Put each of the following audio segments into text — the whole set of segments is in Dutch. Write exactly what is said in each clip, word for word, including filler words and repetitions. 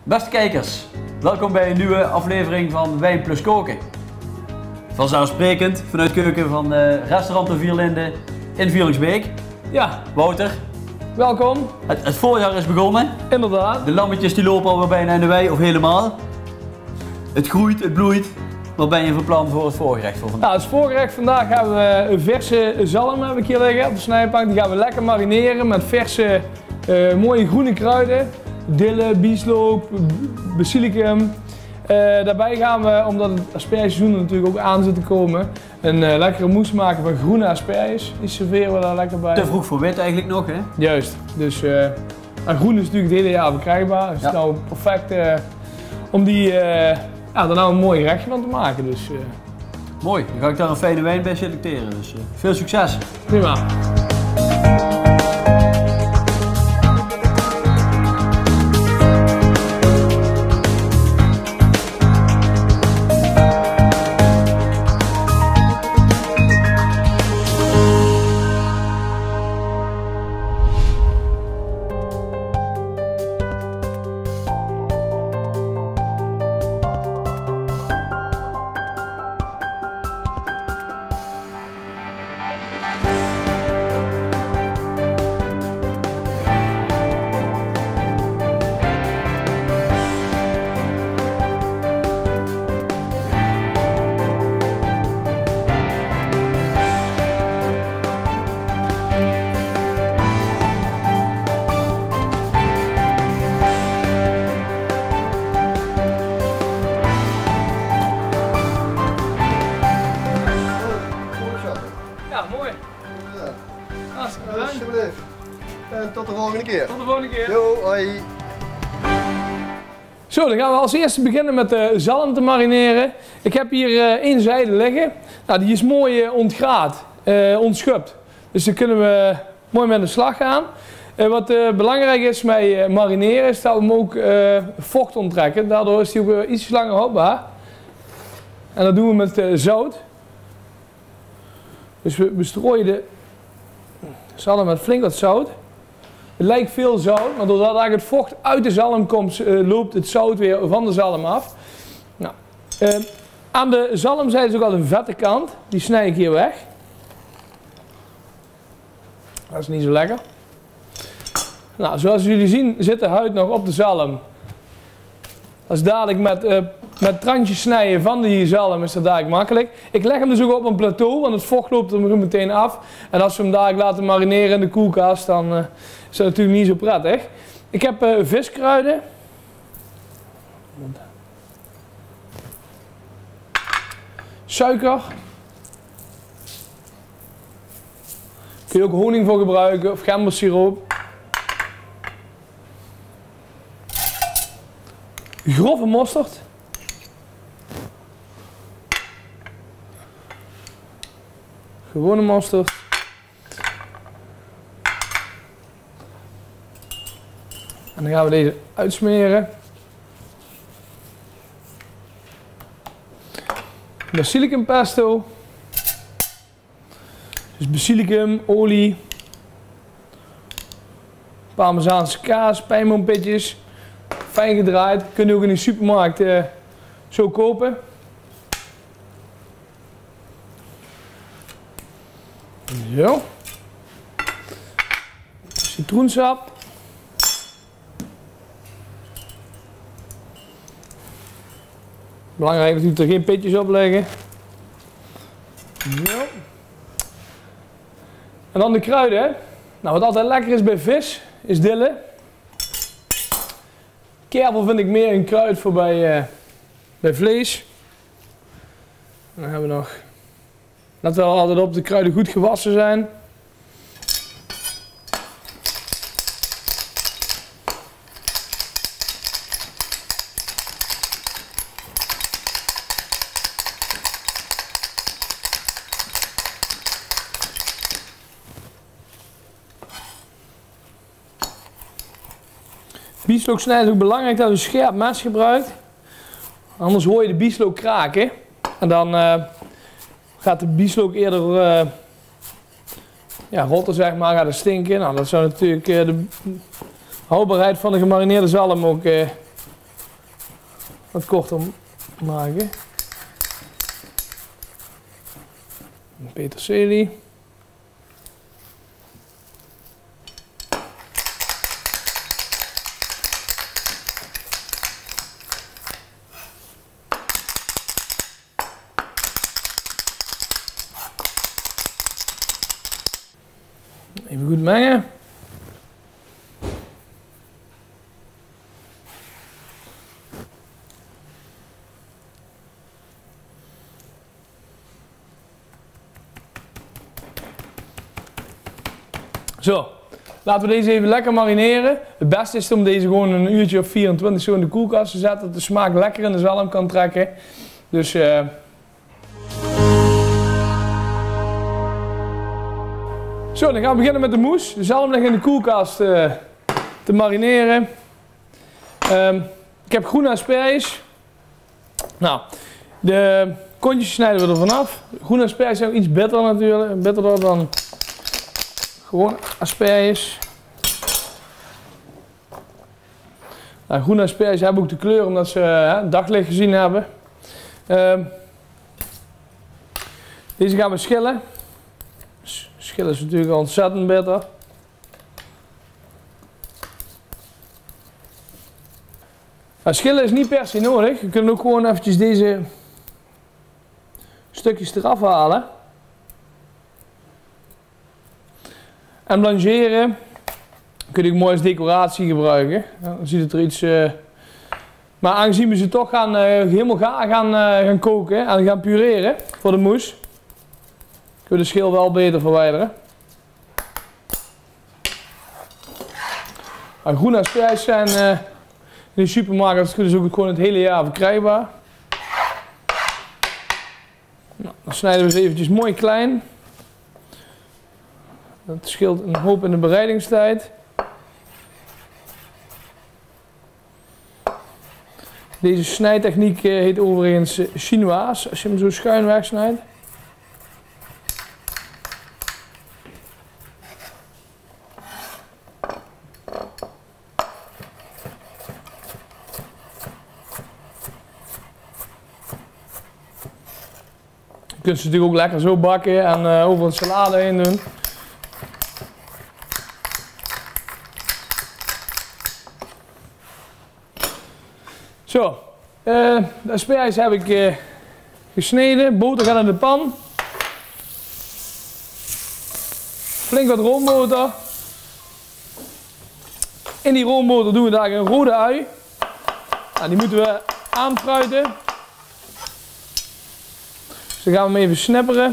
Beste kijkers, welkom bij een nieuwe aflevering van Wijn plus Koken. Vanzelfsprekend vanuit keuken van uh, restaurant De Vier Linden in Vierlingsbeek. Ja, Wouter. Welkom. Het, het voorjaar is begonnen. Inderdaad. De lammetjes die lopen alweer bijna in de wei, of helemaal. Het groeit, het bloeit. Wat ben je van plan voor het voorgerecht voor vandaag? Nou, het voorgerecht vandaag hebben we een verse zalm heb ik hier liggen op de snijpank. Die gaan we lekker marineren met verse uh, mooie groene kruiden. Dille, bieslook, basilicum. Uh, daarbij gaan we, omdat het aspergeseizoen er natuurlijk ook aan zit te komen, een uh, lekkere mousse maken van groene asperges. Die serveren we daar lekker bij. Te vroeg voor wit eigenlijk nog, hè? Juist. Dus uh, en groen is natuurlijk het hele jaar verkrijgbaar. Dus ja. Het is nou perfect uh, om die, uh, ja, er nou een mooi gerechtje van te maken. Dus, uh... Mooi, dan ga ik daar een fijne wijn bij selecteren. Dus uh, veel succes. Prima. Ja, mooi. Ja. Hartstikke bedankt. Alsjeblieft. En tot de volgende keer. Tot de volgende keer. Jo, hoi. Zo, dan gaan we als eerste beginnen met de zalm te marineren. Ik heb hier uh, één zijde liggen. Nou, die is mooi uh, ontgraat, uh, ontschupt. Dus dan kunnen we mooi met de slag gaan. Uh, wat uh, belangrijk is bij uh, marineren is dat we hem ook uh, vocht onttrekken. Daardoor is hij ook uh, iets langer houdbaar. En dat doen we met uh, zout. Dus we bestrooien de zalm met flink wat zout. Het lijkt veel zout, maar doordat eigenlijk het vocht uit de zalm komt, uh, loopt het zout weer van de zalm af. Nou, uh, aan de zalmzijde is ook al een vette kant. Die snij ik hier weg. Dat is niet zo lekker. Nou, zoals jullie zien zit de huid nog op de zalm. Dat is dadelijk met, uh, met trantjes snijden van die zalm is dat dadelijk makkelijk. Ik leg hem dus ook op een plateau, want het vocht loopt er meteen af. En als we hem dadelijk laten marineren in de koelkast, dan uh, is dat natuurlijk niet zo prettig. Ik heb uh, viskruiden. Suiker. Kun je ook honing voor gebruiken of gembersiroop. Grove mosterd. Gewone mosterd. En dan gaan we deze uitsmeren. Basilicum pesto. Dus basilicum, olie. Parmezaanse kaas, pijnboompitjes. Fijn gedraaid. Kun je ook in de supermarkt uh, zo kopen. Zo. Citroensap. Belangrijk natuurlijk er geen pitjes op leggen. Zo. En dan de kruiden. Nou, wat altijd lekker is bij vis, is dille. Kervel vind ik meer een kruid voor bij, uh, bij vlees. En dan hebben we nog. Let wel altijd op de kruiden goed gewassen zijn. Bieslook snijden is ook belangrijk dat je een scherp mes gebruikt. Anders hoor je de bieslook kraken. En dan uh, gaat de bieslook eerder uh, ja, rotten, zeg maar, gaat het stinken. Nou, dat zou natuurlijk uh, de houdbaarheid van de gemarineerde zalm ook uh, wat korter maken. Peterselie. Even goed mengen. Zo, laten we deze even lekker marineren. Het beste is om deze gewoon een uurtje of vierentwintig zo in de koelkast te zetten, dat de smaak lekker in de zalm kan trekken. Dus uh... Zo, dan gaan we beginnen met de moes. De zalm ligt in de koelkast uh, te marineren. Um, ik heb groene asperges. Nou, de kontjes snijden we er vanaf. Groene asperges zijn iets bitter natuurlijk, bitterder dan gewoon asperges. Nou, groene asperges hebben ook de kleur omdat ze uh, daglicht gezien hebben. Um, deze gaan we schillen. Schillen is natuurlijk ontzettend bitter. Nou, schillen is niet per se nodig. Je kunt ook gewoon eventjes deze stukjes eraf halen. En blancheren kun je ook mooi als decoratie gebruiken. Ja, dan ziet het er iets... Uh... Maar aangezien we ze toch gaan, uh, helemaal gaar gaan, uh, gaan koken en gaan pureren voor de mousse, kun je de schil wel beter verwijderen. Nou, groene asperges zijn uh, in de supermarkt, dat is ook gewoon het hele jaar verkrijgbaar. Nou, dan snijden we ze eventjes mooi klein. Dat scheelt een hoop in de bereidingstijd. Deze snijtechniek heet overigens chinoise, als je hem zo schuin wegsnijdt. Je kunt ze natuurlijk ook lekker zo bakken en uh, over een salade heen doen. Zo, uh, de asperges heb ik uh, gesneden, boter gaat in de pan. Flink wat roomboter. In die roomboter doen we daar een rode ui. Nou, die moeten we aanfruiten. Dus dan gaan we hem even snipperen.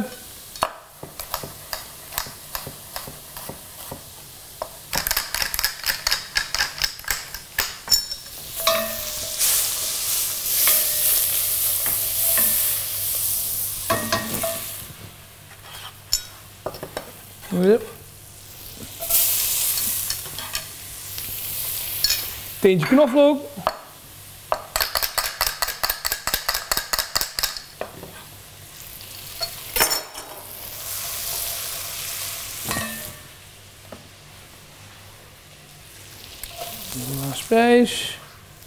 Yep. Teentje knoflook. Asperges.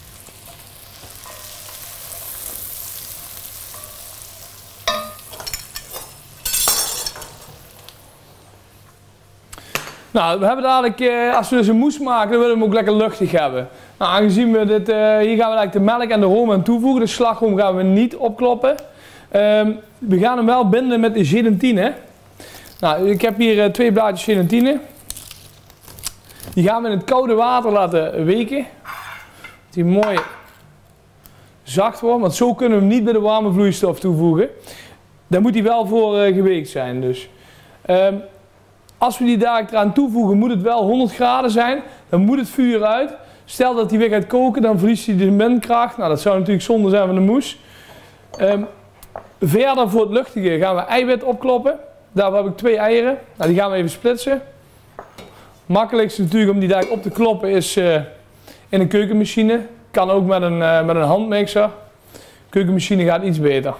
Nou, we hebben dadelijk, eh, als we dus een mousse maken, dan willen we hem ook lekker luchtig hebben. Nou, aangezien we dit, uh, hier gaan we eigenlijk de melk en de room aan toevoegen, de slagroom gaan we niet opkloppen. Um, we gaan hem wel binden met de gelatine. Nou, ik heb hier uh, twee blaadjes gelatine. Die gaan we in het koude water laten weken. Dat die mooi zacht wordt, want zo kunnen we hem niet bij de warme vloeistof toevoegen. Daar moet hij wel voor uh, geweekt zijn. Dus. Um, Als we die dadelijk eraan toevoegen, moet het wel honderd graden zijn. Dan moet het vuur uit. Stel dat hij weer gaat koken, dan verliest hij de windkracht. Nou, dat zou natuurlijk zonde zijn van de mousse. Um, verder voor het luchtige gaan we eiwit opkloppen. Daarvoor heb ik twee eieren. Nou, die gaan we even splitsen. Makkelijkste natuurlijk om die dadelijk op te kloppen is uh, in een keukenmachine. Kan ook met een, uh, met een handmixer. Keukenmachine gaat iets beter.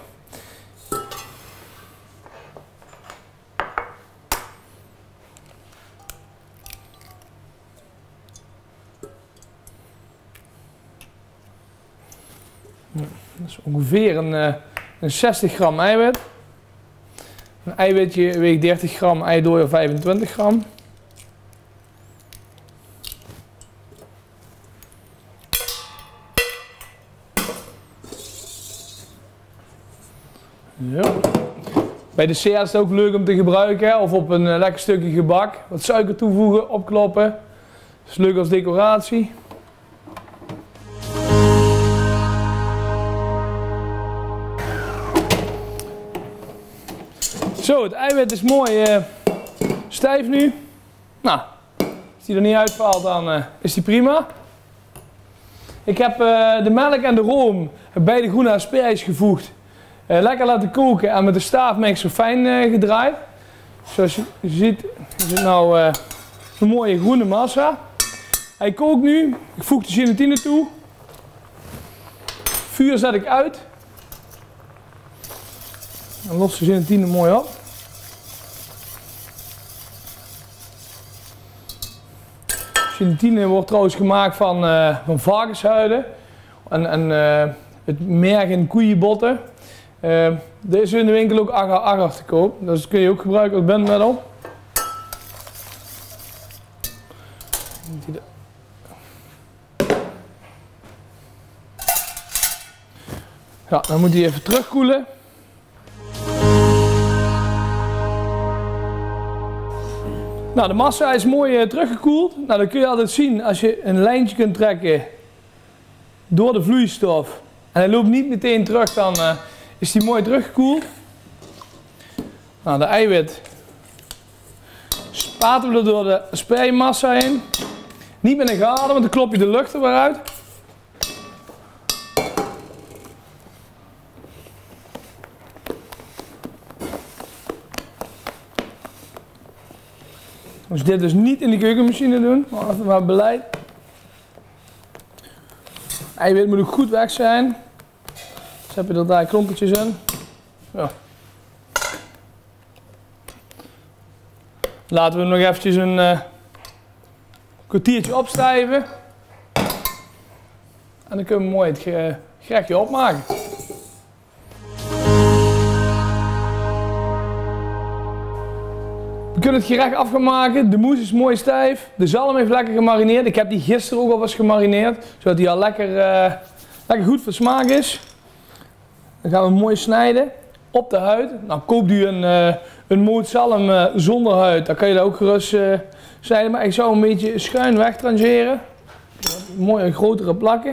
Dat is ongeveer een, uh, een zestig gram eiwit. Een eiwitje weegt dertig gram, eidooier vijfentwintig gram. Ja. Bij de dessert is het ook leuk om te gebruiken, of op een uh, lekker stukje gebak. Wat suiker toevoegen, opkloppen. Dat is leuk als decoratie. Zo, het eiwit is mooi uh, stijf nu. Nou, als die er niet uitvalt, dan uh, is die prima. Ik heb uh, de melk en de room bij de groene asperges gevoegd. Uh, lekker laten koken en met de staafmixer fijn uh, gedraaid. Zoals je ziet is het nou uh, een mooie groene massa. Hij kookt nu. Ik voeg de gelatine toe. Vuur zet ik uit. Dan lost de gelatine mooi op. Gelatine wordt trouwens gemaakt van, uh, van varkenshuiden en, en uh, het merg en koeienbotten. Uh, er is in de winkel ook agar-agar te koop, dus dat kun je ook gebruiken als bindmiddel. Ja, dan moet hij even terugkoelen. Nou, de massa is mooi uh, teruggekoeld. Nou, dat kun je altijd zien als je een lijntje kunt trekken door de vloeistof. En hij loopt niet meteen terug, dan uh, is die mooi teruggekoeld. Nou, de eiwit spaten we er door de aspergemassa in. Niet met een gader, want dan klop je de lucht er weer uit. Dus dit dus niet in de keukenmachine doen, maar even maar beleid. Eiwit moet ook goed weg zijn. Dus heb je er daar klompertjes in. Ja. Laten we hem nog eventjes een uh, kwartiertje opstijven. En dan kunnen we mooi het gerechtje opmaken. We kunnen het gerecht af gaan maken. De moes is mooi stijf. De zalm heeft lekker gemarineerd. Ik heb die gisteren ook al was gemarineerd. Zodat die al lekker, uh, lekker goed van smaak is. Dan gaan we hem mooi snijden. Op de huid. Nou, koop u een, uh, een moot zalm uh, zonder huid. Dan kan je dat ook gerust uh, snijden. Maar ik zou een beetje schuin wegtrangeren. Mooie grotere plakken.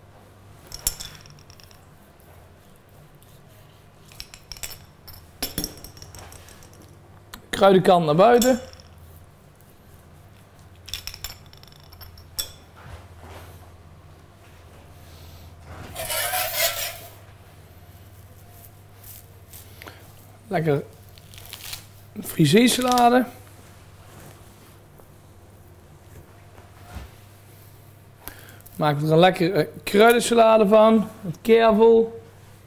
Kruidenkant naar buiten. Lekker friseersalade. Maak er een lekkere kruidensalade van. Met kervel.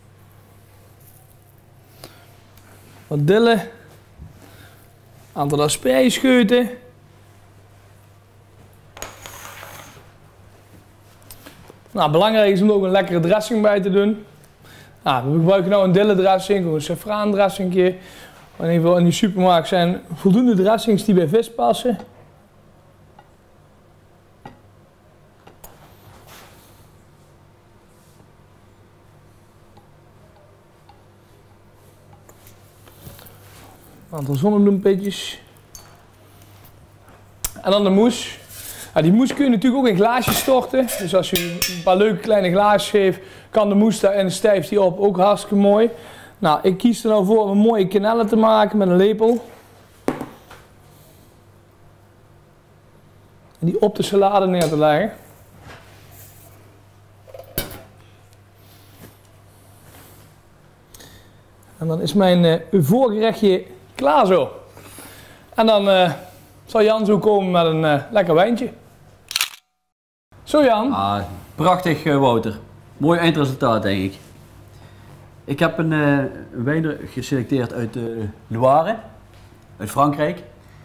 Wat dille. Aantal aspergescheuten. Nou, belangrijk is om er ook een lekkere dressing bij te doen. Nou, we gebruiken nu een dille dressing of een safraan dressing. In ieder geval in de supermarkt zijn voldoende dressings die bij vis passen. Een aantal zonnebloempitjes. En dan de moes. Nou, die moes kun je natuurlijk ook in glaasjes storten. Dus als je een paar leuke kleine glaasjes geeft, kan de moes daar en stijft die op. Ook hartstikke mooi. Nou, ik kies er nou voor om een mooie kanellen te maken met een lepel. En die op de salade neer te leggen. En dan is mijn uh, voorgerechtje klaar zo. En dan uh, zal Jan zo komen met een uh, lekker wijntje. Zo Jan. Ah, prachtig uh, Wouter. Mooi eindresultaat denk ik. Ik heb een uh, wijn geselecteerd uit de uh, Loire, uit Frankrijk.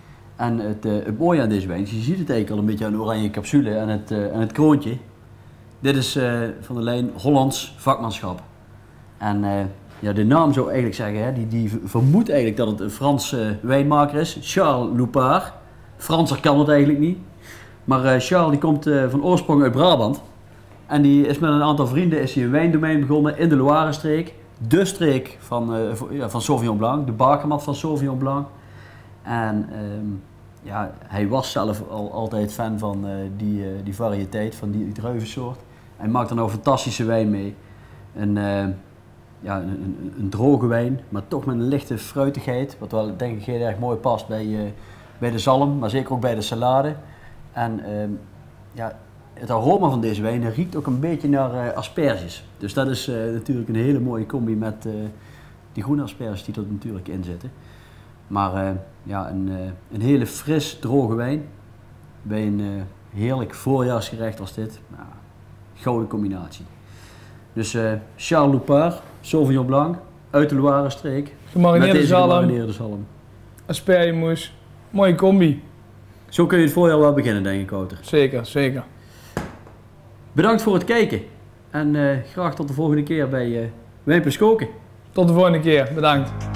En het, uh, het mooie aan deze wijn, je ziet het eigenlijk al een beetje aan de oranje capsule en het, uh, en het kroontje. Dit is uh, van de lijn Hollands vakmanschap. En uh, ja, de naam zou eigenlijk zeggen, hè, die, die vermoedt eigenlijk dat het een Franse uh, wijnmaker is. Charles Loupart. Franser kan het eigenlijk niet. Maar uh, Charles die komt uh, van oorsprong uit Brabant. En die is met een aantal vrienden is hij een wijndomein begonnen in de Loire-streek. De streek van, uh, ja, van Sauvignon Blanc, de bakermat van Sauvignon Blanc. En um, ja, hij was zelf al altijd fan van uh, die, uh, die variëteit, van die druivensoort. Hij maakt er nou fantastische wijn mee. Een, uh, ja, een, een, een droge wijn, maar toch met een lichte fruitigheid. Wat wel denk ik heel erg mooi past bij, uh, bij de zalm, maar zeker ook bij de salade. En uh, ja, het aroma van deze wijn riekt ook een beetje naar uh, asperges. Dus dat is uh, natuurlijk een hele mooie combi met uh, die groene asperges die er natuurlijk in zitten. Maar uh, ja, een, uh, een hele fris, droge wijn. Bij een uh, heerlijk voorjaarsgerecht als dit. Nou, gouden combinatie. Dus uh, Charles Loupart, Sauvignon Blanc, uit de Loire-streek. Gemarineerde zalm, gemarineerde zalm. aspergemousse, mooie combi. Zo kun je het voorjaar wel beginnen, denk ik, Wouter. Zeker, zeker. Bedankt voor het kijken. En uh, graag tot de volgende keer bij uh, Wijn plus Koken. Tot de volgende keer, bedankt.